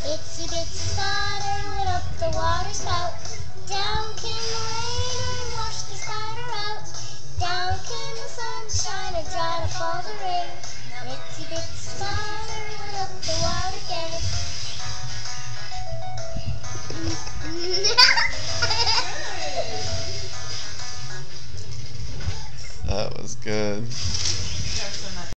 Itsy bitsy spider went up the water spout. Down came the rain and washed the spider out. Down came the sunshine and dried up all the rain. Itsy bitsy spider went up the water again.